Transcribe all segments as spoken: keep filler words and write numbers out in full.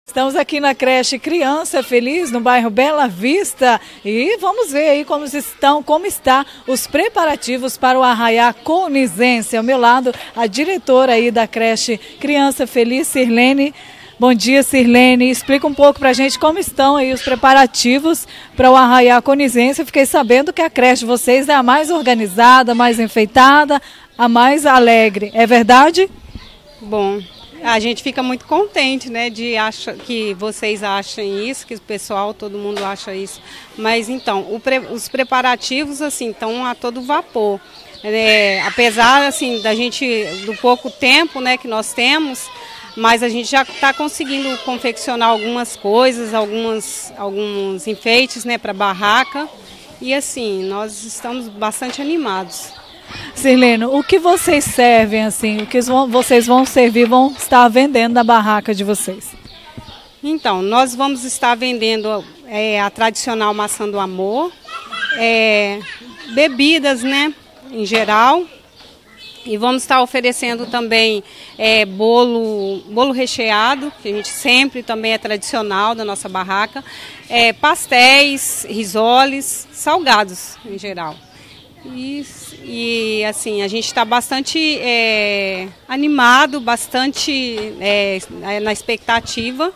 Estamos aqui na creche Criança Feliz, no bairro Bela Vista, e vamos ver aí como estão, como está os preparativos para o Arraiá Conizense. Ao meu lado, a diretora aí da creche Criança Feliz, Sirlene. Bom dia, Sirlene. Explica um pouco para a gente como estão aí os preparativos para o Arraiá Conizense. Eu fiquei sabendo que a creche de vocês é a mais organizada, a mais enfeitada, a mais alegre. É verdade? Bom, a gente fica muito contente, né, de achar, que vocês achem isso, que o pessoal, todo mundo acha isso. Mas então, o pre, os preparativos assim estão a todo vapor. É, apesar assim da gente do pouco tempo, né, que nós temos, mas a gente já está conseguindo confeccionar algumas coisas, algumas, alguns enfeites, né, para a barraca. E assim, nós estamos bastante animados. Sirlene, o que vocês servem assim? O que vocês vão servir, vão estar vendendo na barraca de vocês? Então, nós vamos estar vendendo é, a tradicional maçã do amor, é, bebidas, né, em geral. E vamos estar oferecendo também é, bolo, bolo recheado, que a gente sempre também é tradicional da nossa barraca, é, pastéis, risoles, salgados em geral. E, e assim, a gente está bastante é, animado, bastante é, na expectativa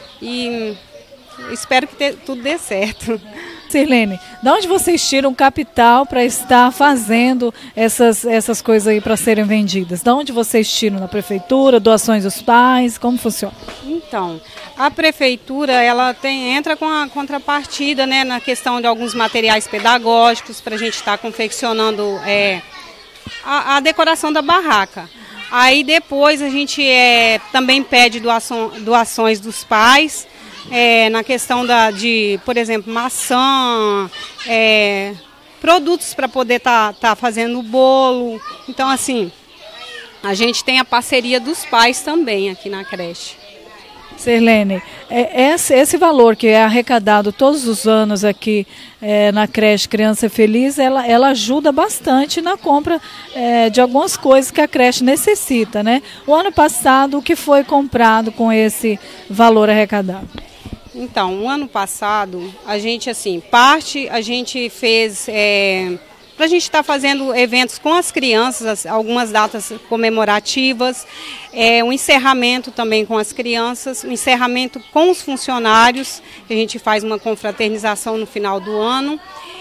e espero que te, tudo dê certo. Sirlene, de onde vocês tiram capital para estar fazendo essas, essas coisas aí para serem vendidas? De onde vocês tiram? Na prefeitura, doações dos pais, como funciona? Então, a prefeitura ela tem, entra com a contrapartida, né, na questão de alguns materiais pedagógicos para a gente estar confeccionando é, a, a decoração da barraca. Aí depois a gente é, também pede doação, doações dos pais. É, na questão da, de, por exemplo, maçã, é, produtos para poder estar tá, tá fazendo o bolo. Então, assim, a gente tem a parceria dos pais também aqui na creche. Sirlene, é, esse, esse valor que é arrecadado todos os anos aqui é, na creche Criança Feliz, ela, ela ajuda bastante na compra é, de algumas coisas que a creche necessita, né? O ano passado, o que foi comprado com esse valor arrecadado? Então, o ano passado, a gente, assim, parte a gente fez, é, para a gente estar tá fazendo eventos com as crianças, algumas datas comemorativas, é, um encerramento também com as crianças, um encerramento com os funcionários, que a gente faz uma confraternização no final do ano.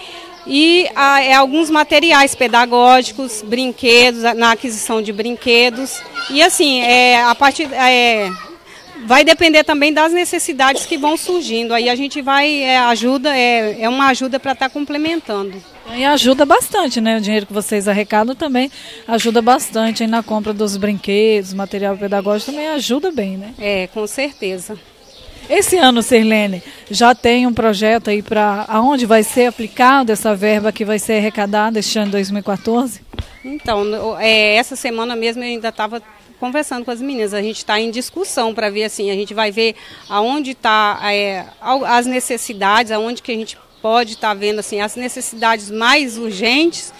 E ah, é, alguns materiais pedagógicos, brinquedos, na aquisição de brinquedos. E assim, é, a partir... É, vai depender também das necessidades que vão surgindo. Aí a gente vai, é, ajuda, é, é uma ajuda para estar tá complementando. E ajuda bastante, né? O dinheiro que vocês arrecadam também ajuda bastante aí na compra dos brinquedos, material pedagógico também ajuda bem, né? É, com certeza. Esse ano, Sirlene, já tem um projeto aí para aonde vai ser aplicado essa verba que vai ser arrecadada este ano de dois mil e quatorze? Então, é, essa semana mesmo eu ainda estava conversando com as meninas, a gente está em discussão para ver assim, a gente vai ver aonde está é, as necessidades, aonde que a gente pode estar tá vendo assim, as necessidades mais urgentes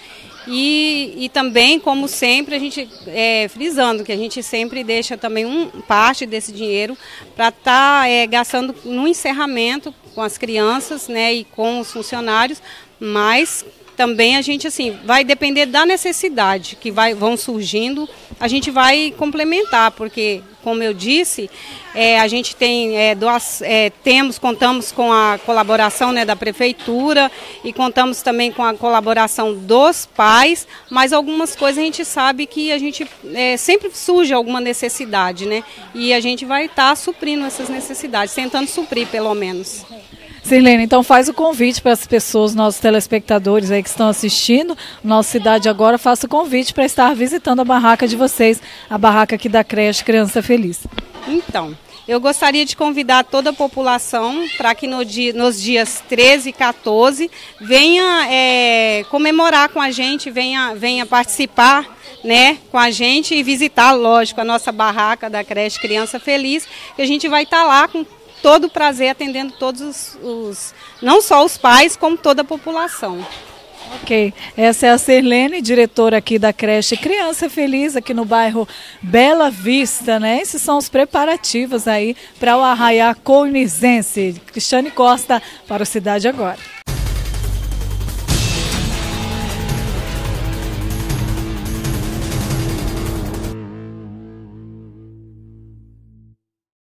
e, e também, como sempre, a gente é, frisando que a gente sempre deixa também um, parte desse dinheiro para estar tá, é, gastando no encerramento com as crianças, né, e com os funcionários, mas também a gente assim vai depender da necessidade que vai, vão surgindo, a gente vai complementar, porque, como eu disse, é, a gente tem, é, doas, é, temos, contamos com a colaboração, né, da prefeitura e contamos também com a colaboração dos pais, mas algumas coisas a gente sabe que a gente é, sempre surge alguma necessidade, né? E a gente vai estar tá suprindo essas necessidades, tentando suprir pelo menos. Sirlene, então faz o convite para as pessoas, nossos telespectadores aí que estão assistindo, nossa cidade agora, faça o convite para estar visitando a barraca de vocês, a barraca aqui da creche Criança Feliz. Então, eu gostaria de convidar toda a população para que no dia, nos dias treze e quatorze venha é, comemorar com a gente, venha, venha participar, né, com a gente e visitar, lógico, a nossa barraca da creche Criança Feliz, que a gente vai estar lá com todo o prazer atendendo todos os, os, não só os pais, como toda a população. Ok, essa é a Sirlene, diretora aqui da creche Criança Feliz, aqui no bairro Bela Vista, né? Esses são os preparativos aí para o Arraiá Conizense. Cristiane Costa para o Cidade Agora.